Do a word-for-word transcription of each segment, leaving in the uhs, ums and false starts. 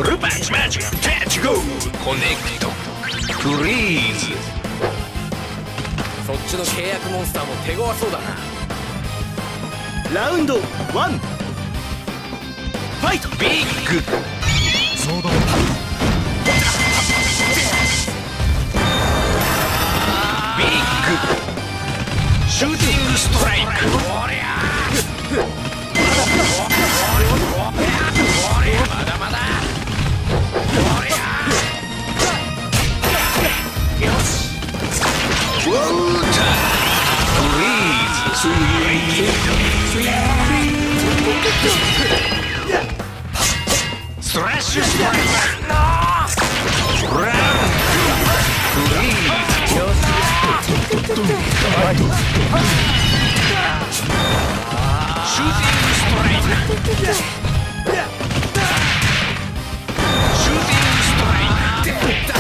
ルパンチマジックキャッチゴーコネクトフリーズ。 そっちの契約モンスターも手強そうだな。 ラウンドワンファイト。 ビッグソードビッグシューティングストライク。おりゃまだまだおりゃよしウォーターフリーズスイストラッシュストライクラウンドフリーズよしシューティングストライクシューティングストライク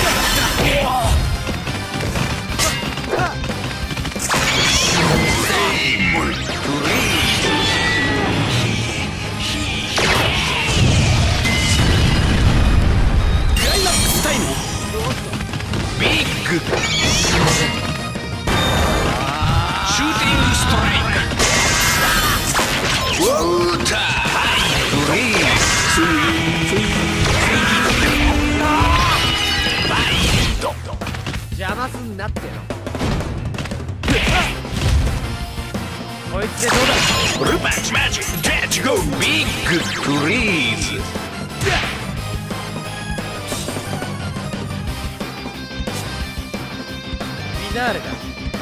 ビッグシューティングストライクウォーターフリーズバイト邪魔すんなっての。こいつでどうだ。 ルパンチマジックキャッチゴービッグフリーズ。 フィナーレだ。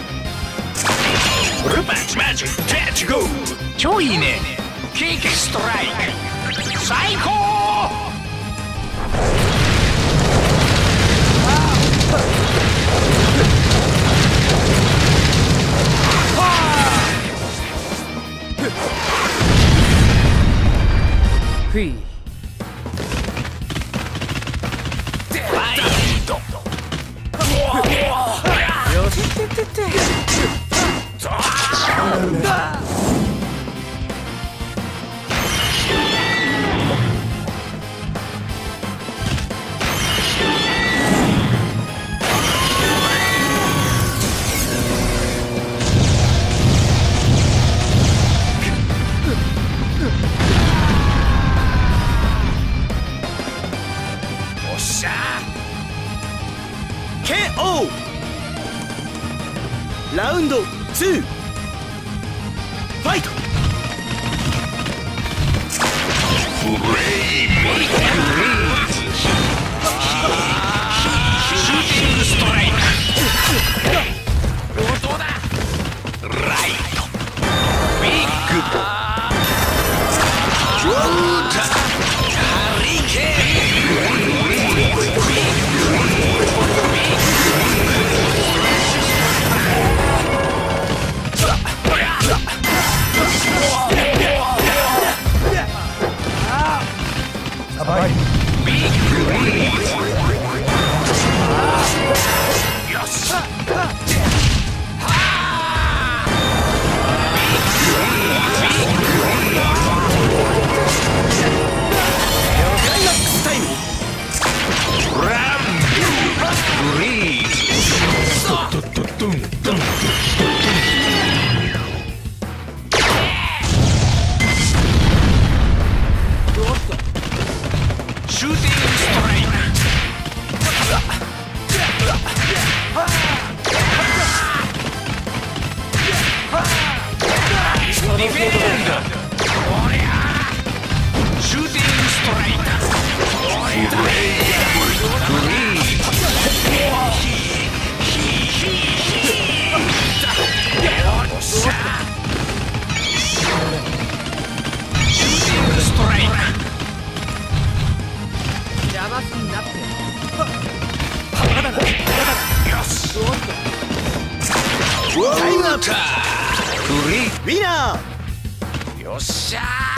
ルパンチマジックキャッチゴー超いいね。キックストライク最高。 フィーバイトよしってってってラウンドツーファイト。 フレイムシューティングストライクどうだライトビッグウォーターハリケーンバイビッグリーズよしシューティングストライクディフェンドおりゃシューティングストライクおりゃフリーシューティングストライク邪魔すんなって。 よしタイムアップ。 フリーウィナー。 よっしゃー